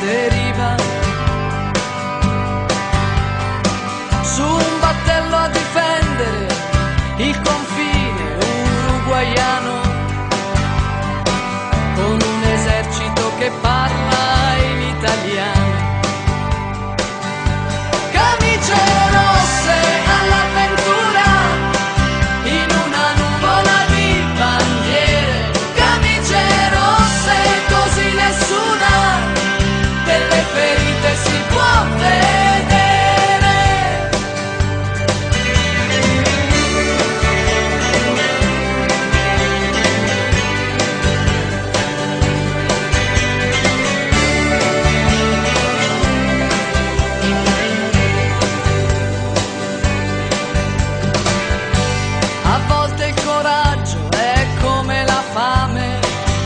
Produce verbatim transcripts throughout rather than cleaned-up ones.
deriva, su un battello a difendere il confine uruguaiano, con un esercito che parla in italiano. Camicie rosse all'avventura, in una nuvola di bandiere. Camicie rosse, così nessuna delle ferite si può vedere. A volte il coraggio è come la fame,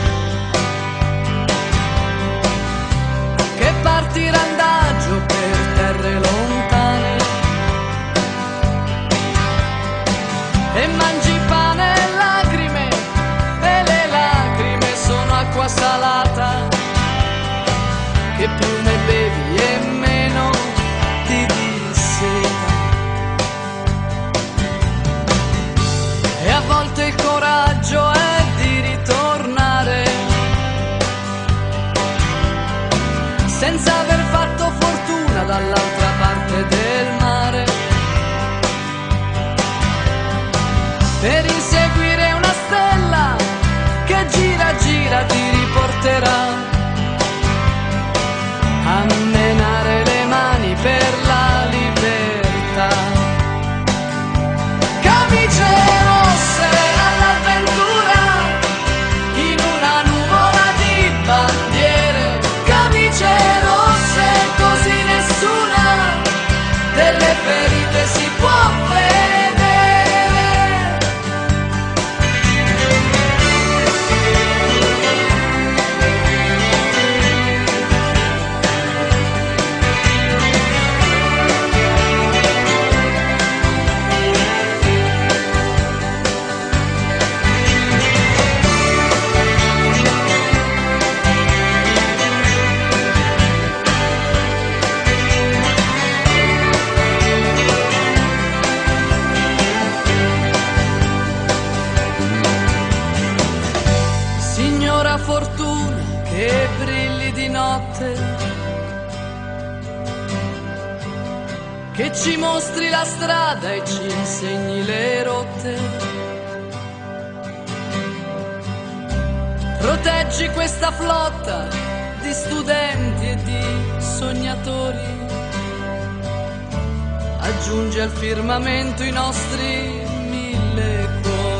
che parti randagio per terre lontane e mangi pane e lacrime, e le lacrime sono acqua salata, che più ne bevi e meno ti disseta. E a volte il coraggio è di ritornare senza aver fatto fortuna dall'altra parte del mare, per inseguire una stella che gira gira ti riporterà a menare le mani per la libertà. Camicie rosse all'avventura, in una nuvola di bandiere. Camicie rosse, così nessuna delle ferite si può vedere. Signora fortuna che brilli di notte, che ci mostri la strada e ci insegni le rotte, proteggi questa flotta di studenti e di sognatori, aggiungi al firmamento i nostri mille cuori.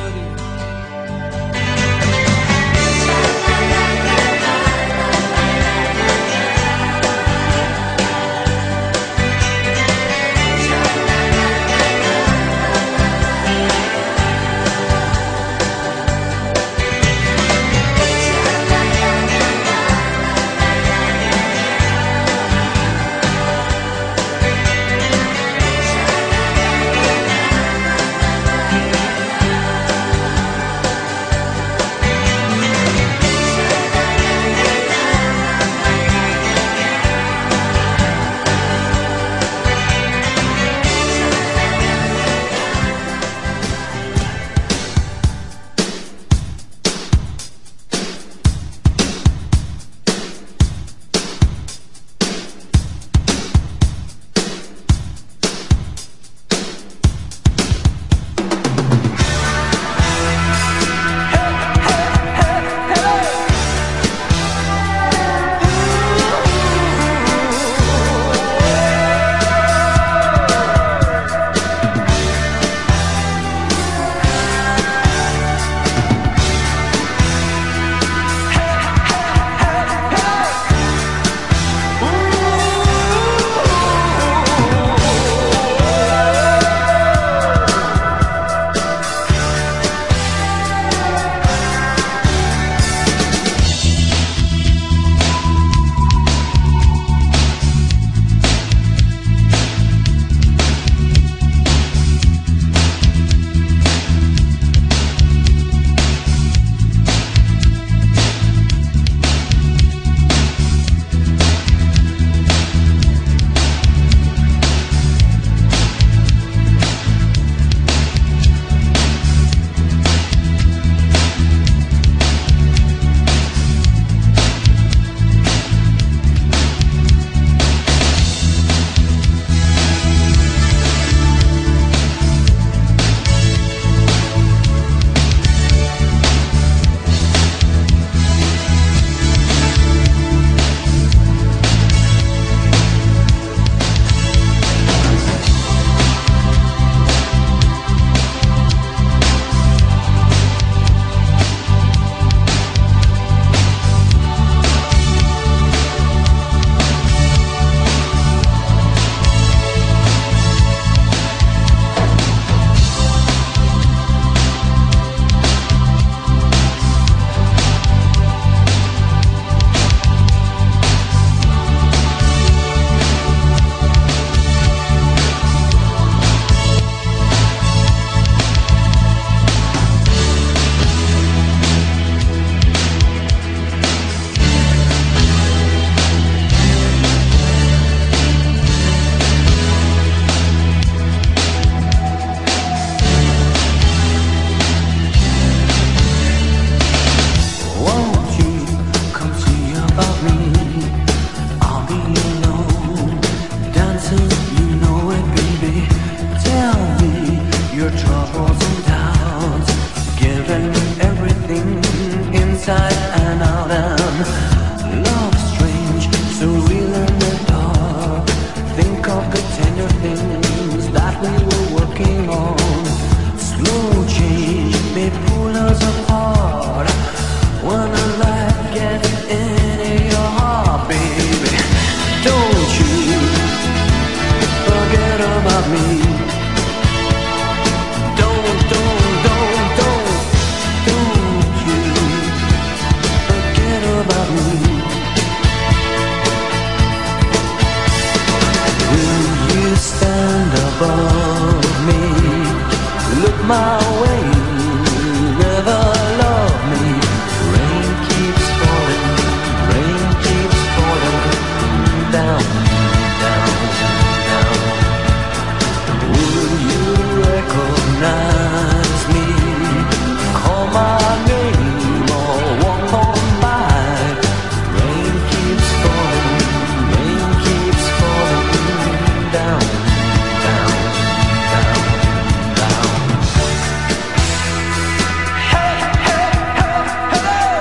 about me. Don't, don't, don't, don't, don't you forget about me. Will you stand above me? Look my way, never love me. Rain keeps falling, rain keeps falling down, down, down. Will you recognize me? Call my name or walk on by. Rain keeps falling, rain keeps falling down, down, down, down. Hey, hey, hey, hey!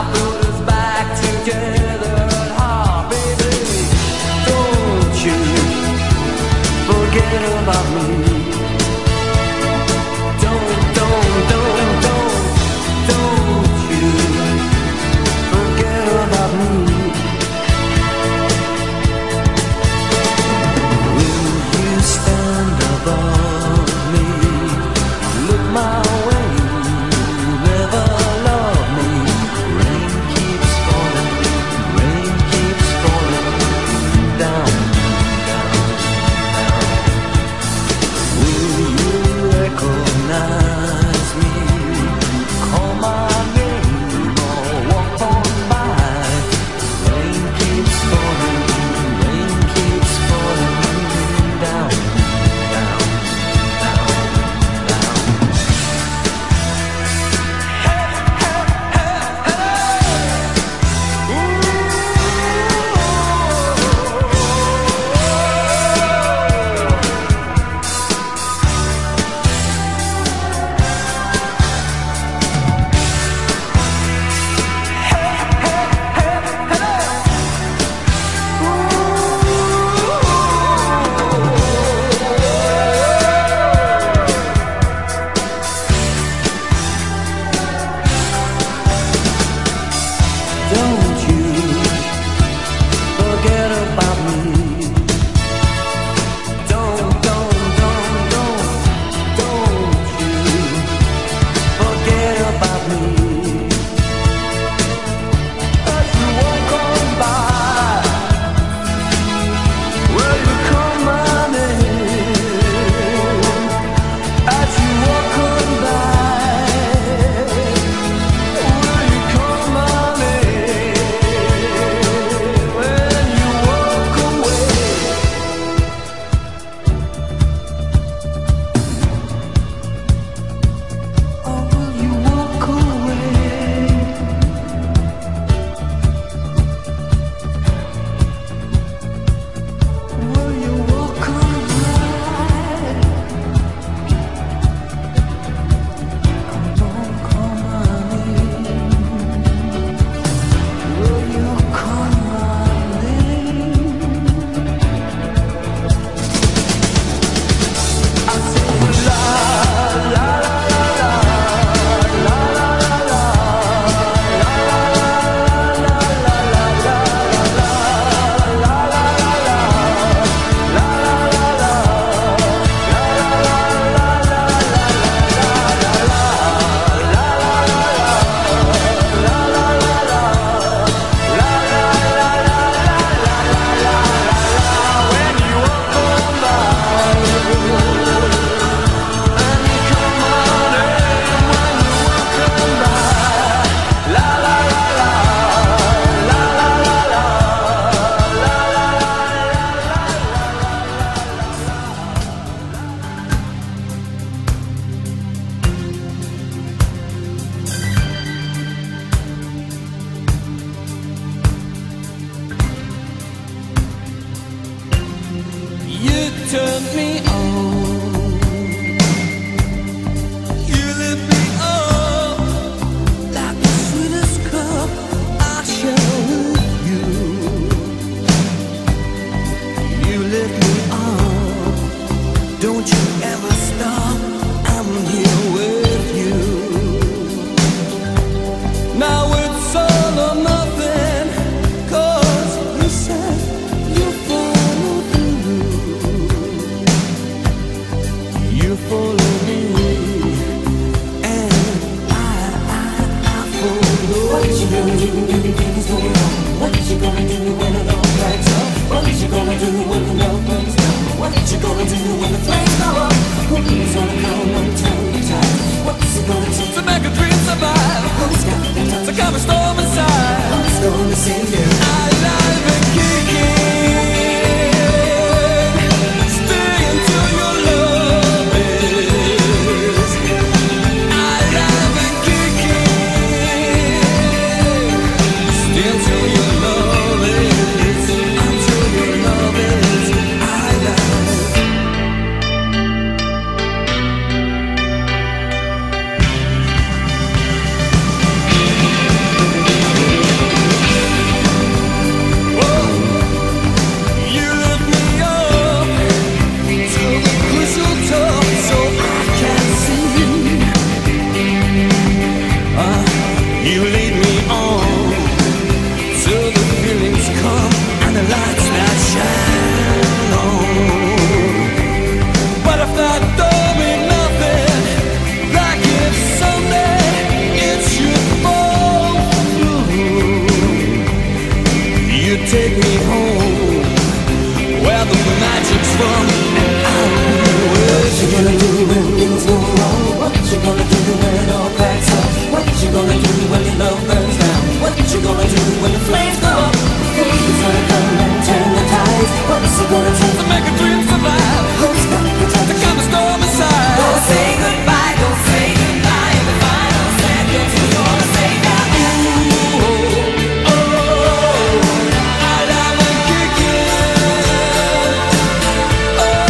Together, ah, baby, don't you turn me on. You lift me up like the sweetest cup I share with you. You lift me up, don't you ever stop, I'm here with you. Now it's all or nothing, 'cause you said you follow through. You follow me, and I, I, I follow. What you gonna do when things go wrong? What you gonna do when it all cracks up? What you gonna do when the love burns down? What you gonna do when the flames go up? Who's gonna come and turn the tide? What's it gonna take to make a dream survive? Who's got the time to calm a storm inside? Who's gonna save you? Alive and kicking, stay until your love is. Alive and kicking, stay until your love is. Until your love is alive. You lift me up to the crystal top so I can see. Uh, you lead me on till the feelings come and the lights that shine on. But if that don't mean nothing, like if someday it should fall through, you take me home where the magic's from, and I'll be with you. What you gonna do when things go wrong? What you gonna do when it all cracks up? What you gonna do when your love burns down? What you gonna do when the flames go up? Who's gonna come and turn the tides? What's it gonna take to make a dream survive? Who's got the time to calm the storm inside? Don't say goodbye, don't say goodbye. In the final seconds, who's gonna say that? Ooh, oh, oh, alive and kicking. Oh,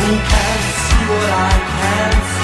You can't see what I can see.